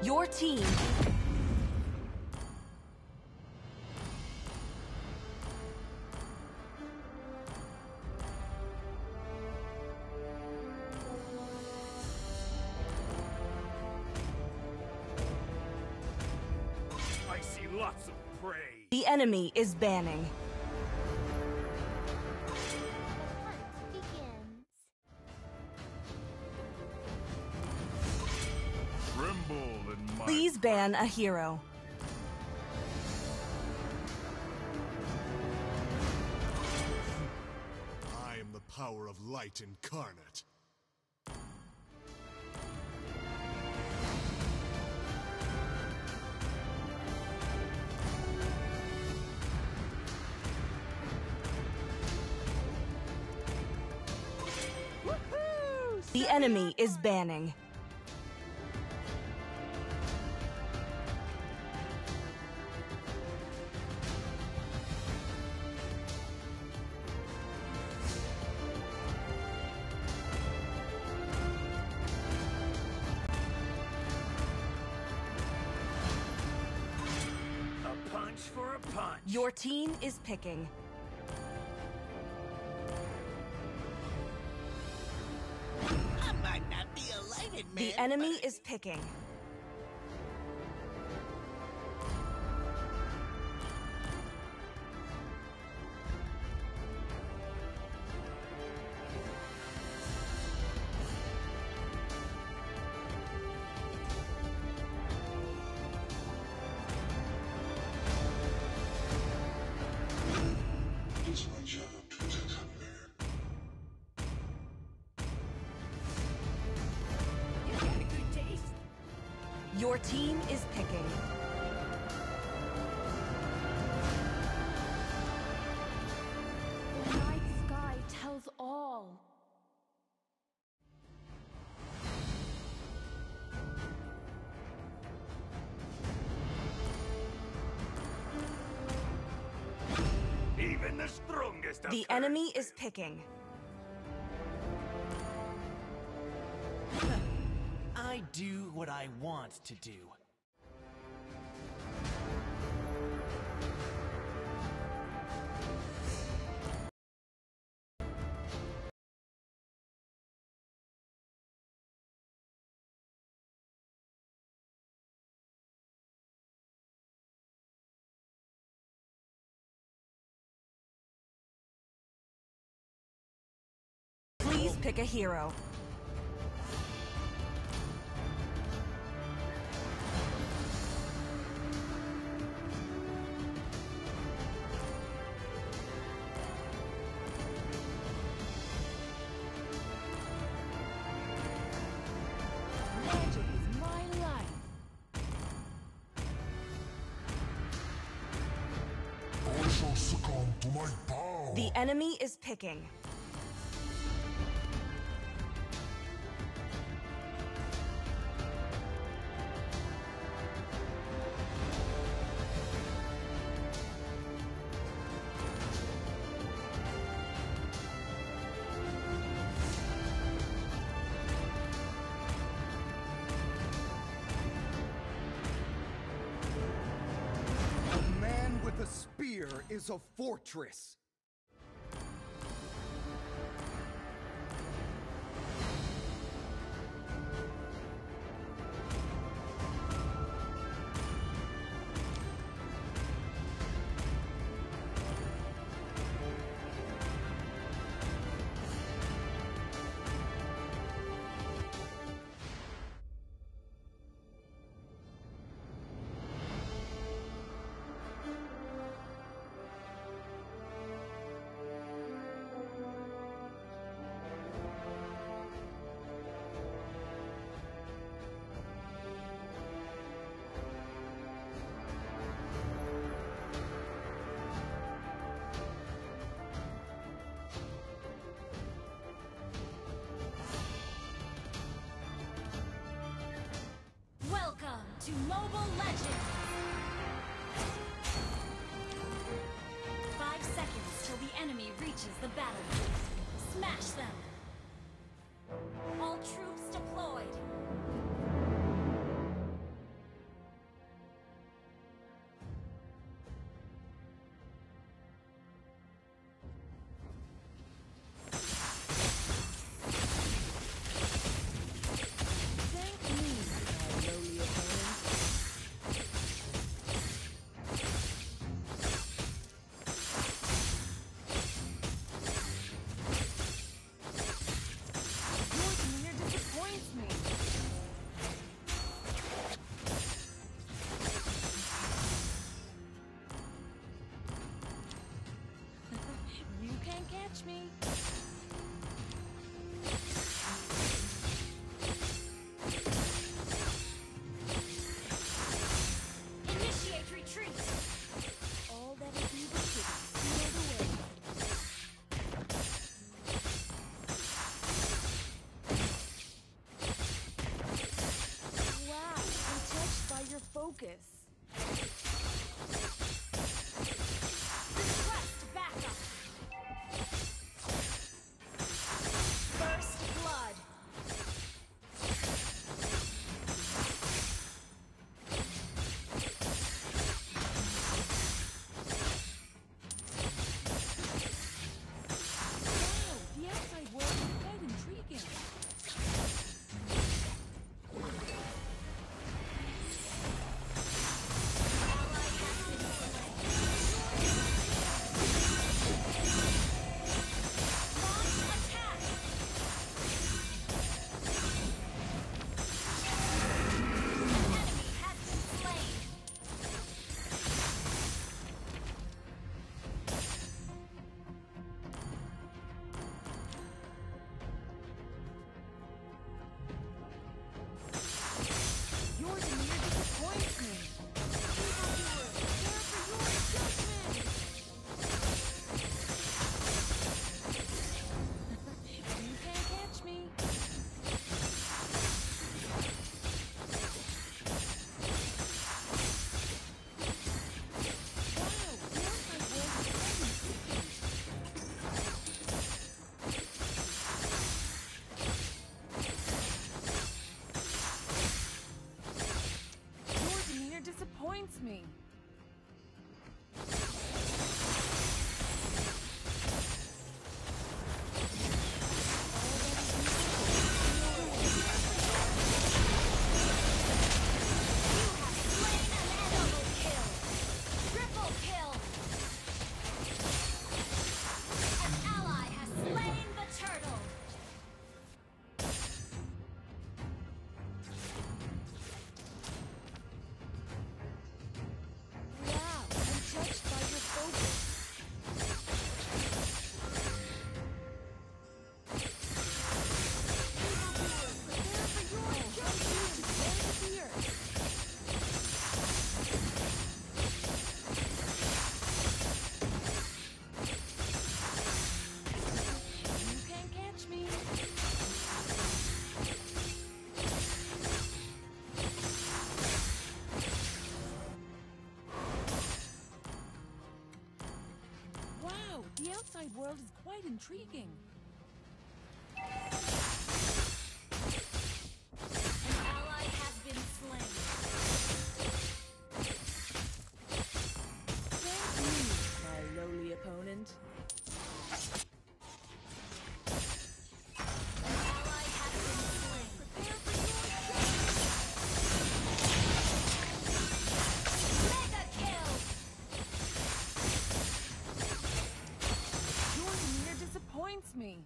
Your team. I see lots of prey. The enemy is banning. Please ban a hero. I am the power of light incarnate. The enemy is banning. A punch for a punch. Your team is picking. I might not be a lighted man. The enemy is picking. It's my job to protect hunger. You got a good taste. Your team is picking. The night sky tells all. Even the strongest of The currents enemy is fail. picking. I do what I want to do. Please pick a hero. Magic is my life. I shall succumb to my power. The enemy is picking. A man with a spear is a fortress. to Mobile Legends! 5 seconds till the enemy reaches the battlefield. Smash them! All troops deployed! disappoints me. The outside world is quite intriguing. An ally has been slain. Thank you, my lowly opponent. An ally has been slain. Prepare for your Mega kill! Your demeanor disappoints me.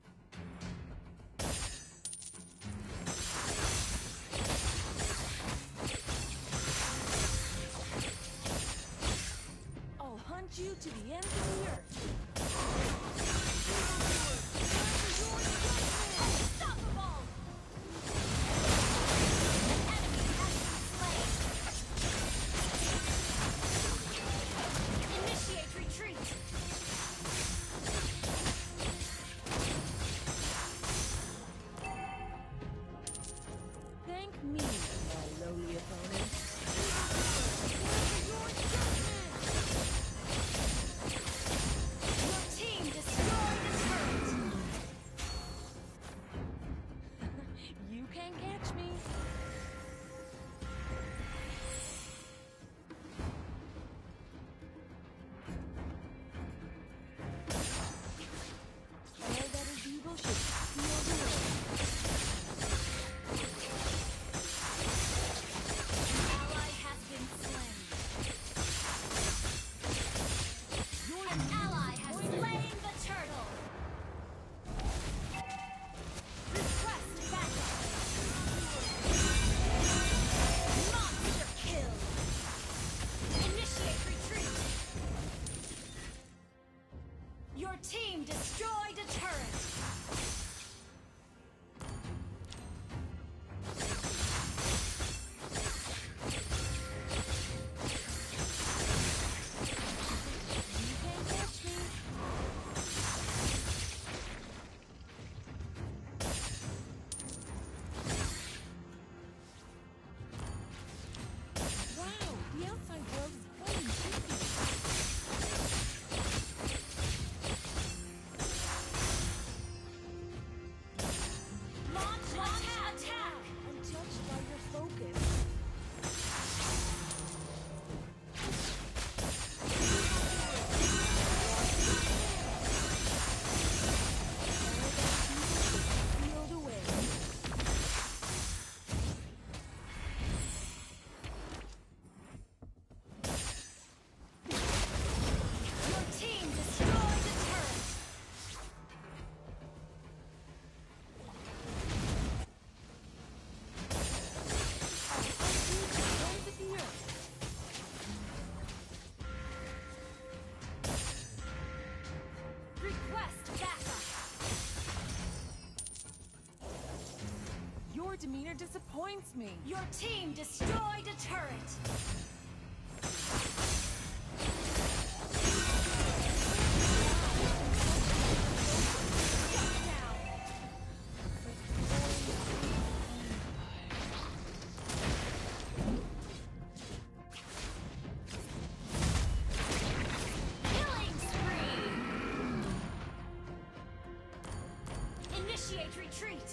I'll hunt you to the end of the earth. Unstoppable! An enemy has been slain. Initiate retreat! Thank me, my lowly opponent. Your team destroyed a turret! You can't catch me. All that is evil should feel the way. Ally has been slain. An ally has slain the turtle. Request backup. Monster kill. Initiate retreat. Your team destroyed a turret. You can't catch me. Wow, the outside world is quite intriguing. Launch attack! I'm touched by your focus. Field away. Your team destroyed a turret. Ends of the earth. Request backup. Your demeanor disappoints me. Your team destroyed a turret. Shut down. Killing spree. Initiate retreat.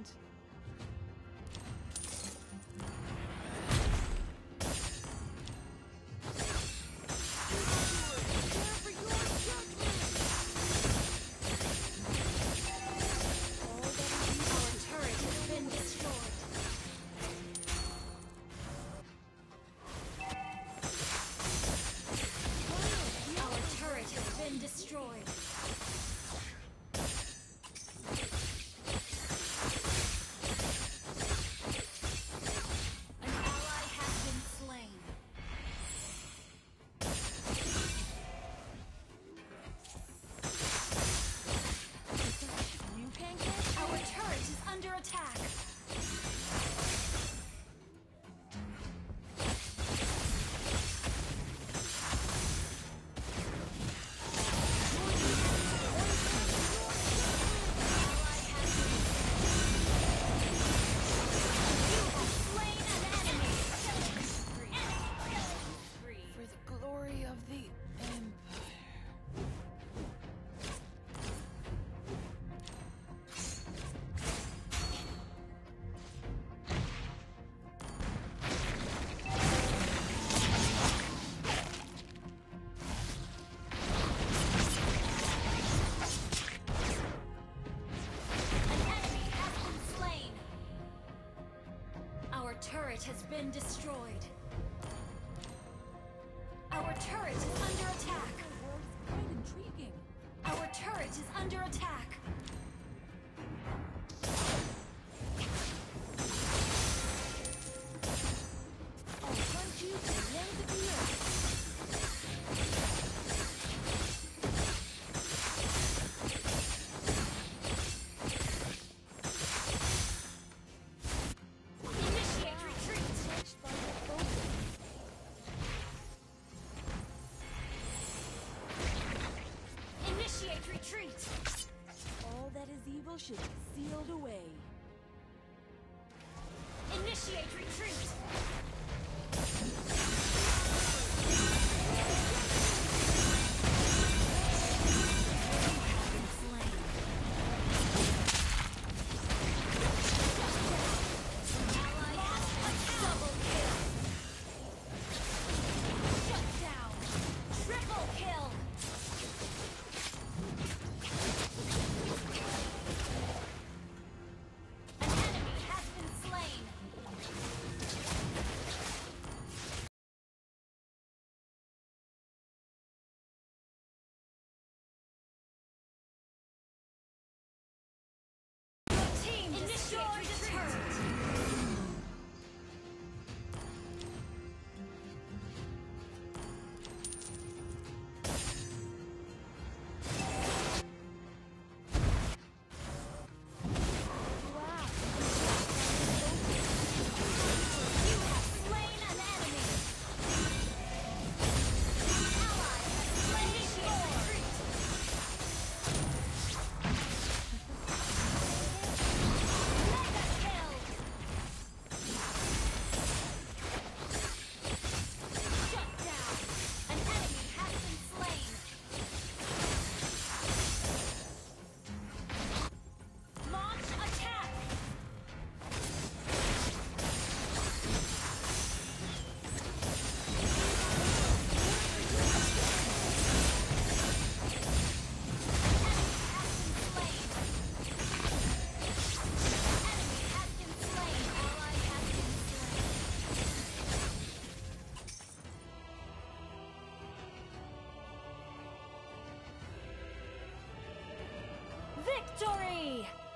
Our turret has been destroyed. Our turret has been destroyed. An ally has been slain. You pancake? Our turret is under attack. For the glory of the Empire. An enemy has been slain. Our turret has been destroyed. Our turret is under attack. Quite intriguing. Our turret is under attack. I'll hunt you to the ends of the earth. Initiate retreat. Touched by your focus. Initiate retreat. All that is evil should be sealed away. Initiate retreat. Double kill. Shut down. Triple kill. An enemy has been slain. Team destroyed the turret. You have slain an enemy. Ally has slain retreat. Mega kill. Shut down. An enemy has been slain. Launch attack. Victory!